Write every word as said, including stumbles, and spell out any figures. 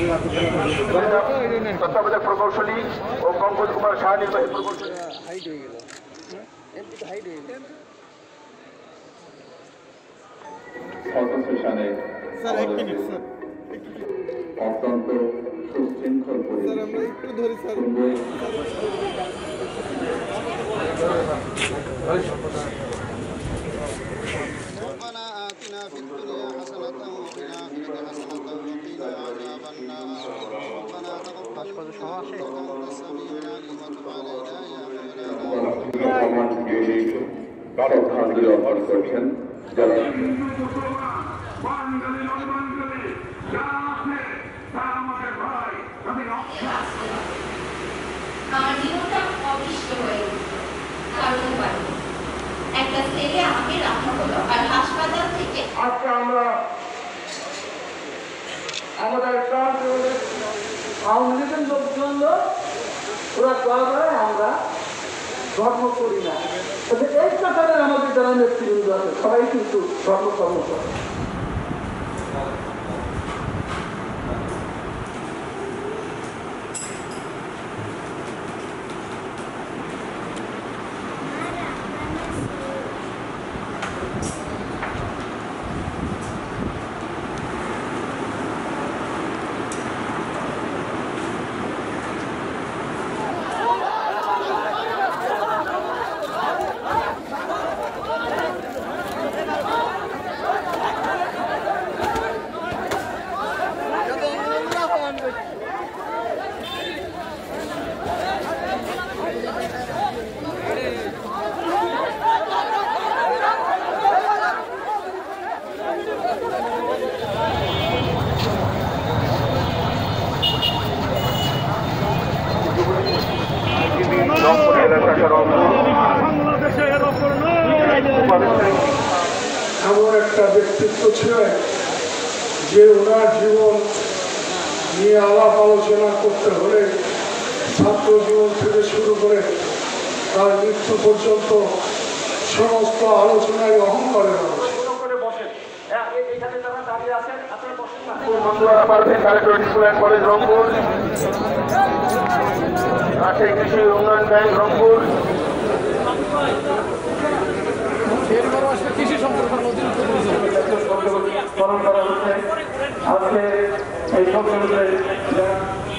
তত্ত্বাবধায়ক প্রকৌশলী ও পঙ্কজ কুমার শাহ নির্বাহী প্রকৌশলী। অত্যন্ত সুশৃঙ্খল ربنا آتنا في الدنيا حسنة وفي الآخرة حسنة وقنا عذاب النار ربنا تقبل منا إنك أنت السميع العليم وتب علينا يا শ্রদ্ধাঞ্জলি অর্পণ করছেন যারা আমার জীবনটা অতিষ্ঠ হয়ে কারণ একটা ছেলে আমাকে রাখা হলো আর হাসপাতাল থেকে আজকে আমরা আমাদের আওয়ামী লীগের লোকজন ওরা দয়া করে আমরা ধর্ম করি না। এই প্রকারের আমাদের যারা নেতৃবৃন্দ আছে সবাই কিন্তু ধর্ম কর্ম করে। এমন একটা ব্যক্তিত্ব ছিলেন যে ওনার জীবন নিয়ে আলাপ আলোচনা করতে হলে ছাত্র জীবন থেকে শুরু করে তার মৃত্যু পর্যন্ত সমস্ত আলোচনায় অহংকারে রয়েছে। কৃষি উন্নয়ন ব্যাংক রংপুর কৃষি সম্পর্কে পালন করা হচ্ছে। আজকে এই সকল